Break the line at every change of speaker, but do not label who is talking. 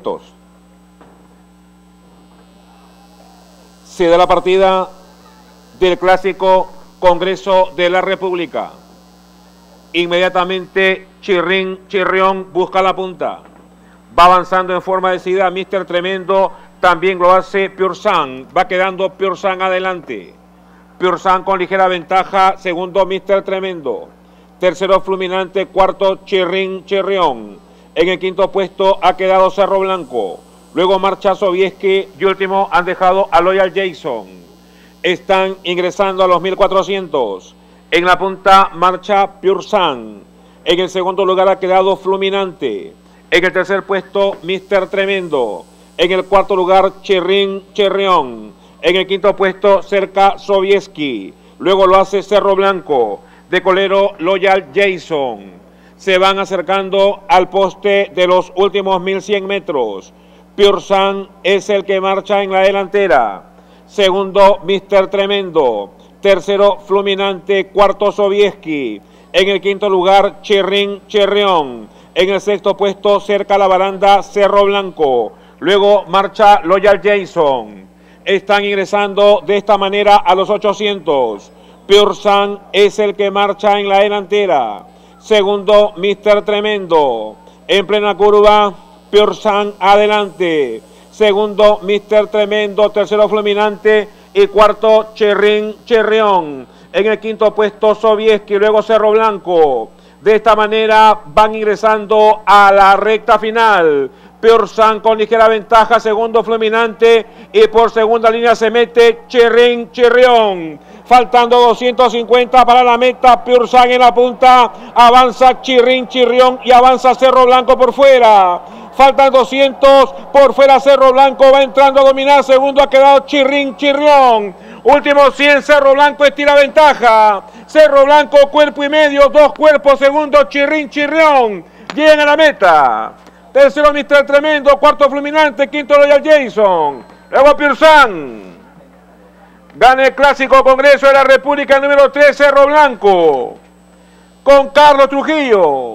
puestos. Se da la partida del Clásico Congreso de la República. Inmediatamente Chirrin Chirrion busca la punta. Va avanzando en forma decidida Mr. Tremendo, también lo hace Pur Sang. Va quedando Pur Sang adelante. Pur Sang con ligera ventaja, segundo Mr. Tremendo. Tercero Fulminante, cuarto Chirrin Chirrion. En el quinto puesto ha quedado Cerro Blanco. Luego marcha Sobieki y último han dejado a Loyal Jason. Están ingresando a los 1400. En la punta marcha Pur Sang. En el segundo lugar ha quedado Fulminante. En el tercer puesto Mr. Tremendo. En el cuarto lugar Chirrin Chirrion. En el quinto puesto cerca Sobieki. Luego lo hace Cerro Blanco. De colero Loyal Jason. Se van acercando al poste de los últimos 1100 metros. Pur Sang es el que marcha en la delantera. Segundo Mr. Tremendo. Tercero Fulminante, cuarto Sobieki. En el quinto lugar Chirrin Chirrion. En el sexto puesto cerca a la baranda Cerro Blanco. Luego marcha Loyal Jason. Están ingresando de esta manera a los 800. Pur Sang es el que marcha en la delantera. Segundo Mr. Tremendo. En plena curva Pur Sang adelante. Segundo Mr. Tremendo. Tercero Fulminante. Y cuarto Chirrin Chirrion. En el quinto puesto Sobieki, luego Cerro Blanco. De esta manera van ingresando a la recta final. Pur Sang con ligera ventaja, segundo Fulminante y por segunda línea se mete Chirrin Chirrion. Faltando 250 para la meta, Pur Sang en la punta, avanza Chirrin Chirrion y avanza Cerro Blanco por fuera. Faltan 200, por fuera Cerro Blanco, va entrando a dominar, segundo ha quedado Chirrin Chirrion. Último 100, Cerro Blanco estira ventaja. Cerro Blanco, cuerpo y medio, dos cuerpos, segundo Chirrin Chirrion. Llegan a la meta. Tercero Mr. Tremendo, cuarto Fulminante, quinto Loyal Jason. Luego Pur Sang. Gana el Clásico Congreso de la República número 3, Cerro Blanco. Con Carlos Trujillo.